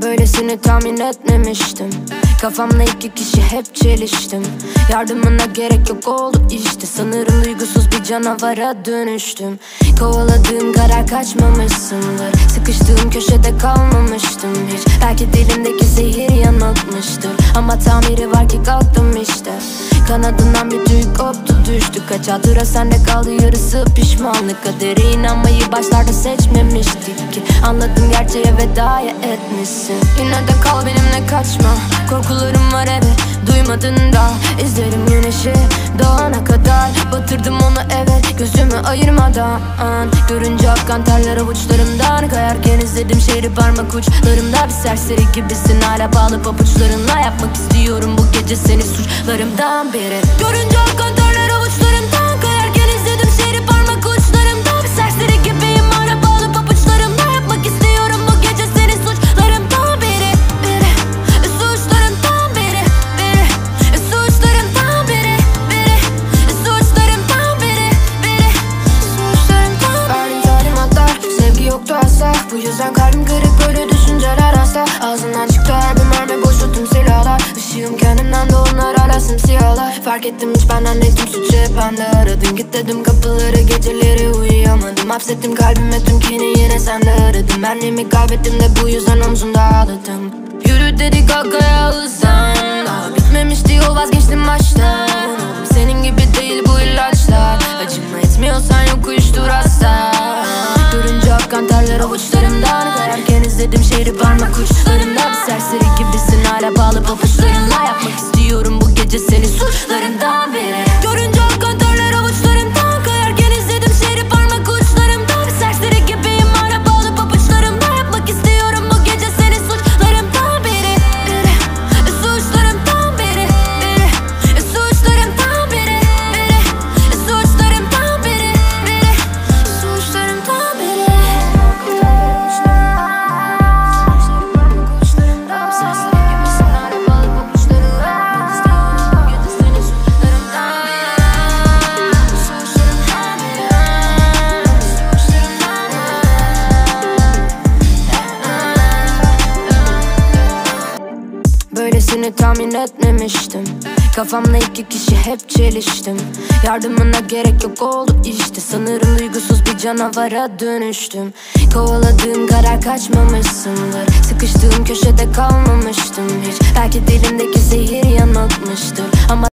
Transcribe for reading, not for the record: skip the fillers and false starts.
Böylesini tahmin etmemiştim. Kafamla iki kişi hep çeliştim. Yardımına gerek yok oldu işte. Sanırım duygusuz bir canavara dönüştüm. Kovaladığım karar kaçmamışsındır. Sıkıştığım köşede kalmamıştım hiç. Belki dilimdeki zehir yanıltmıştır. Ama tamiri var ki kalktım işte. Kanadından bir tüy koptu düştü. Kaç hatıra sende kaldı, yarısı pişmanlık. Kadere inanmayı başlarda seçmemiştik ki. Anladım, gerçeğe vedaya etmişsin. Yine de kal benimle, kaçma. Korkularım var evet, duymadın da. İzlerim güneşi doğana kadar. Batırdım onu evet, gözümü ayırmadan. Görünce akan terler avuçlarımdan. Kayarken izledim şehri parmak uçlarımda. Bir serseri gibisin, hala bağlı pabuçlarınla. Yapmak istiyorum bu gece seni suçlarımdan beri. Görünce akan terler avuçlarımdan. Kayarken izledim şehri parmak uçlarımda. Bir serseri gibiyim, hala bağlı pabuçlarımla. Yapmak istiyorum bu gece seni suçlarımdan beri. Suçlarımdan beri. Suçlarımdan beri. Suçlarımdan beri. Suçlarımdan beri. Verdiğin talimatlar, sevgi yoktu asla. Bu yüzden kalbim kırık, böyle düşünceler hasta. Ağzından çıktı her bir mermi, boştu tüm silahlar. Işığım kendimden de onlar hala simsiyahlar. Fark ettim hiç benden değil, tüm suçu hep bende aradın. Git dedim kapıları, geceleri uyuyamadım. Hapsettim kalbime tüm kini, yine sende aradım. Benliğimi kaybettim de bu yüzden omzumda ağladım. Yürü dedik arkaya hızlan. Daha bitmemişti yol, vazgeçtim baştan. Senin gibi değil bu ilaçlar. Acıma etmiyorsan yok, uyuştur hasta. Görünce akan terler avuçlarımdan. Kayarken izledim şehri parmak uçlarımda. Bir serseri gibisin, hala bağlı pabuçlarınla. Yapmak istiyorum bu gece seni suçlarından beri. Görünce akan terler avuçlarımdan. Kayarken izledim şehri parmak uçlarımda. Bir serseri gibiyim, hala bağlı pabuçlarımla. Yapmak istiyorum bu gece seni suçlarımdan beri. Suçlarımdan beri. Suçlarımdan beri. Suçlarımdan beri. Suçlarımdan beri. Böylesini tahmin etmemiştim. Kafamla iki kişi hep çeliştim. Yardımına gerek yok oldu işte. Sanırım duygusuz bir canavara dönüştüm. Kovaladığım karar kaçmamışsındır. Sıkıştığım köşede kalmamıştım hiç. Belki dilimdeki zehir yanıltmıştır. Ama